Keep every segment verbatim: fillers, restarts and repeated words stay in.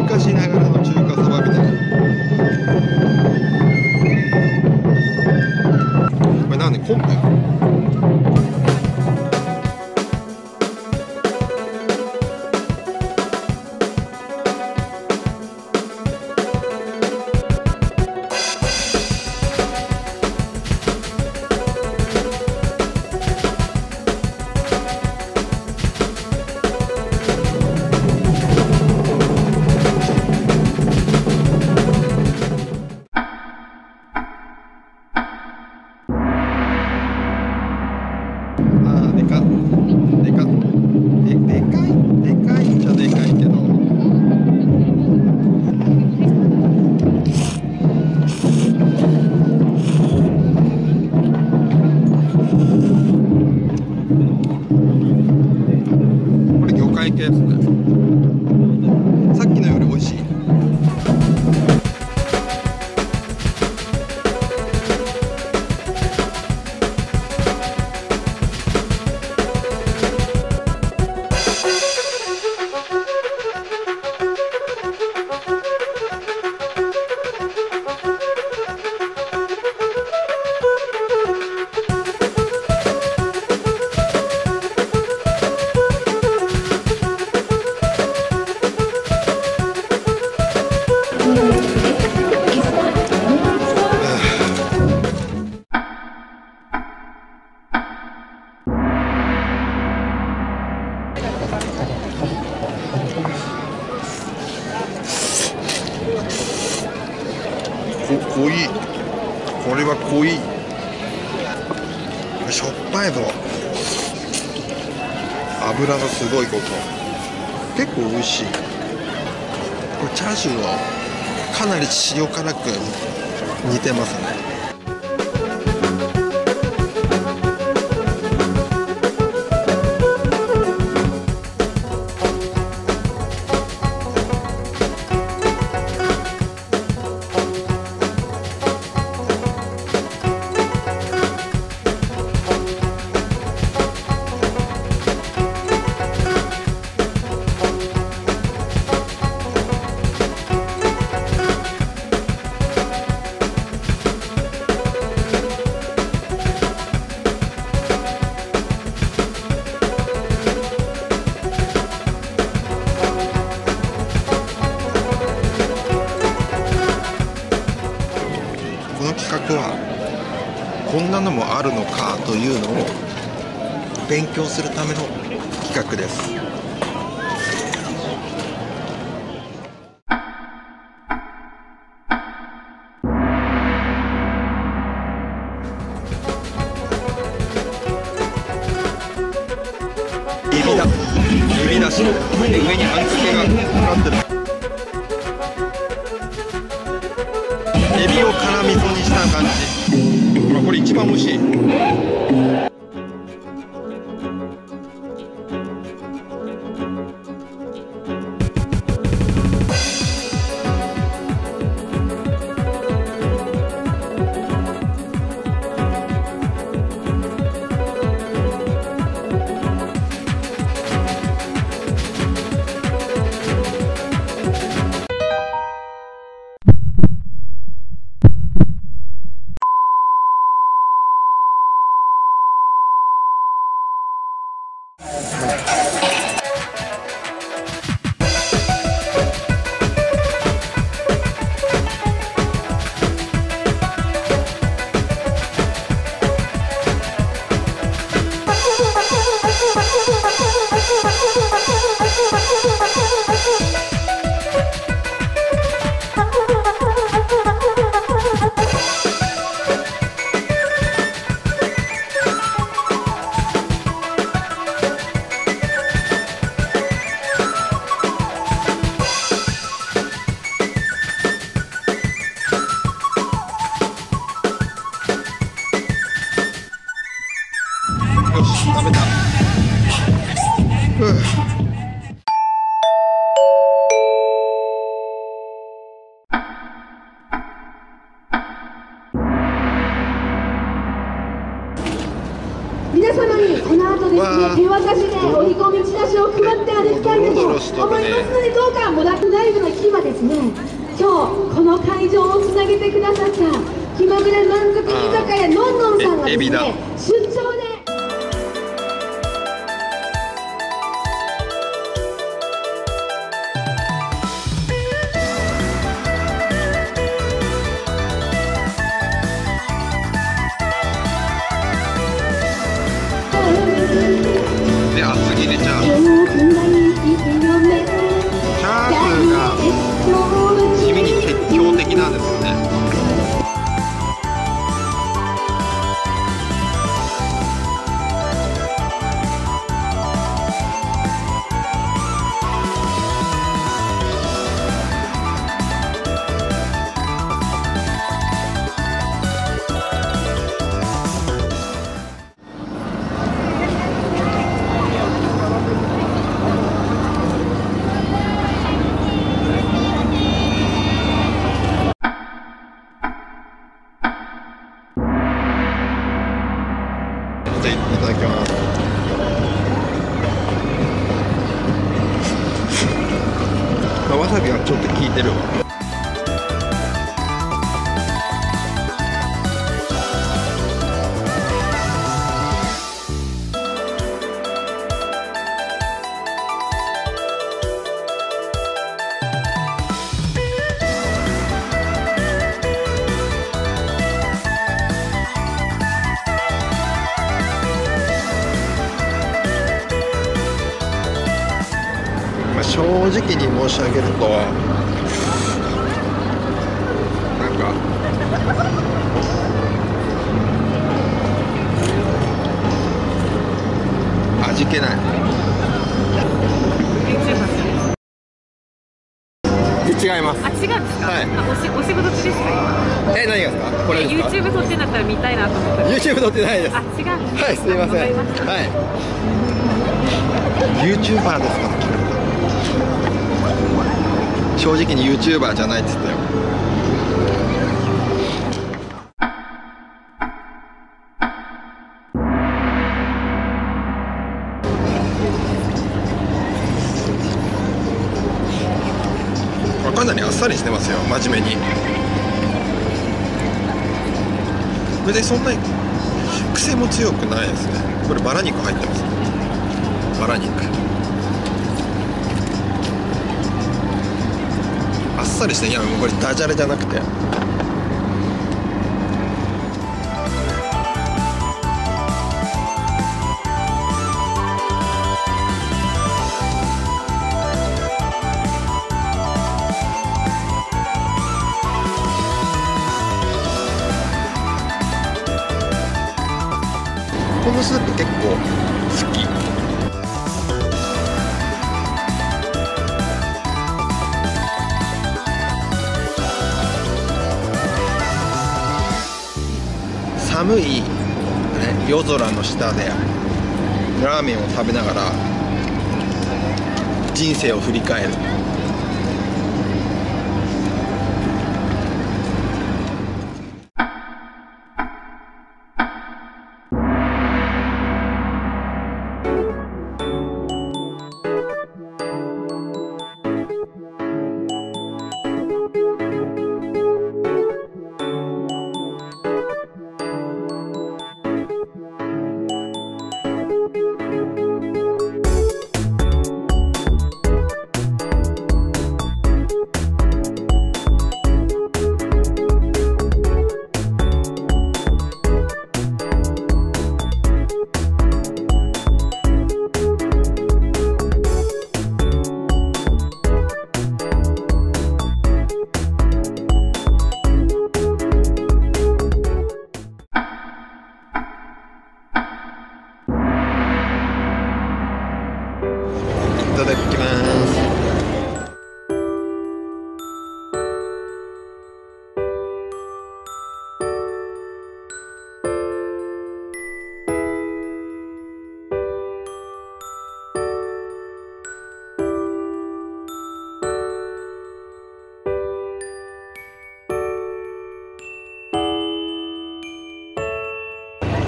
昔ながらの中華そばみたいな。これ何？昆布？でかでかででかいでかいっちゃでかいけど、これ魚介系ですね。さっきのより美味しい。こ濃い、これは濃い、しょっぱいぞ。油がすごいこと、結構美味しい。これチャーシューはかなり塩辛く似てますね。この企画はこんなのもあるのかというのを勉強するための企画です。エビだ、エビだし、で上にあんかけがかかってる。エビを辛味噌にした感じ。ほらこれ一番美味しい。よし、食べた。ふう。 皆様にこの後ですね、手渡しでお意気込みチラシを配って歩きたいと思いますので、どうかモダンライブの日はですね、今日この会場をつなげてくださった気まぐれ満足居酒屋のんのんさんがですね、出張でで、厚切りチャーシュー。チャーシューが地味に鉄強的なんですよね。いただきます。まあ、わさびはちょっと効いてるわ。正直に申し上げると、なんか味気ない。違います。 あ、違うんですか。 はい。 あ、おし、お仕事中ですか、今。 え、何がですか。これですか。 YouTube 撮ってんだったら見たいなと思って。 YouTube 撮ってないです。 あ、違う。 はい、すみません。はい。YouTuber ですか。正直に YouTuber じゃないって言ったよ。かなりあっさりしてますよ、真面目に。別にそんなに癖も強くないですね。これバラ肉入ってます。バラ肉あっさりして、いやもうこれダジャレじゃなくて、このスープ結構好き。寒い、ね、夜空の下でラーメンを食べながら人生を振り返る。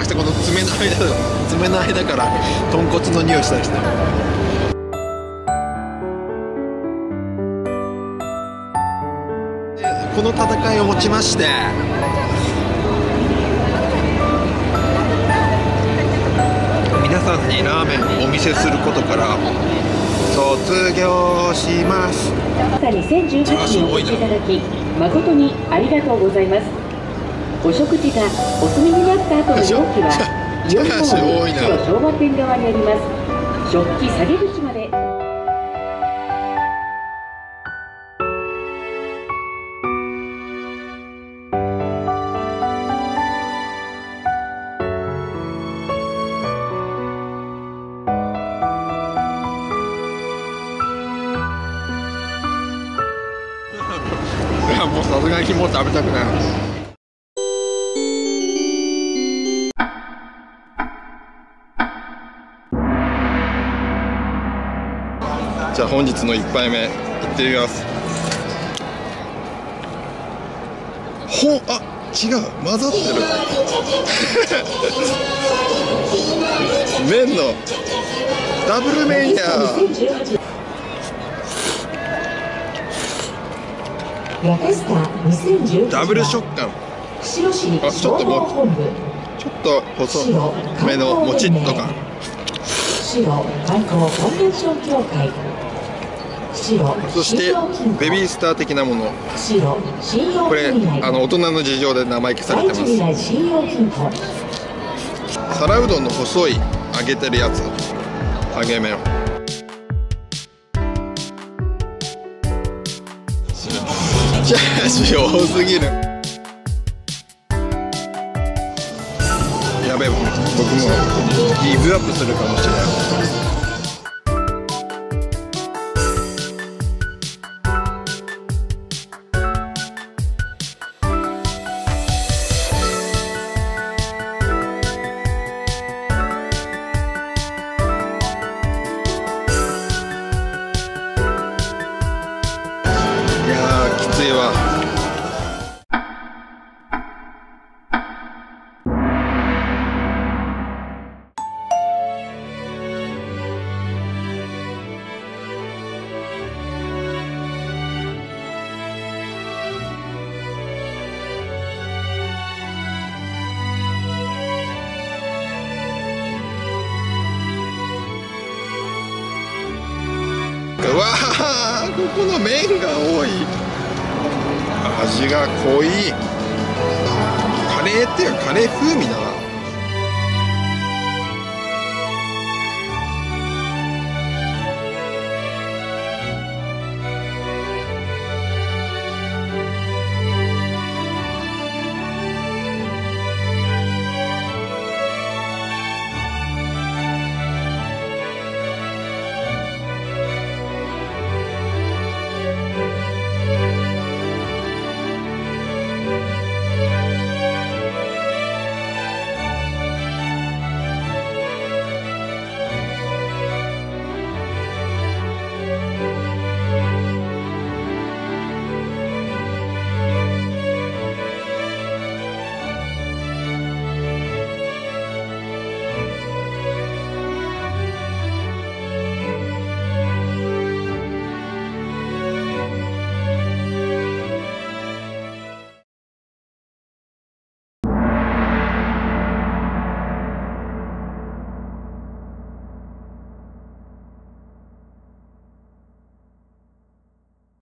かしてこの爪の間爪の間から豚骨の匂いしたりして。この戦いをもちまして皆さんにラーメンをお見せすることから卒業します。 にせんじゅうはちにんお越しいただき誠にありがとうございます。お食事がお済みになった後の容器はよん号に白昭和店側にあります。食器下げ口まで。 いやもうさすがにもう食べたくない。じゃあ本日のいっぱいめいってみます。ほんあ違う混ざってる麺のダブル麺や。ダブル食感。あちょっともちょっと細めのもちっと感。そしてベビースター的なもの。これあの大人の事情で名前消されてます。皿うどんの細い揚げてるやつ、揚げ麺。チャーシュー多すぎる。やべえ僕もギブアップするかもしれない。きついわ。うわあ、ここの麺が多い。味が濃い。カレーっていうかカレー風味だな。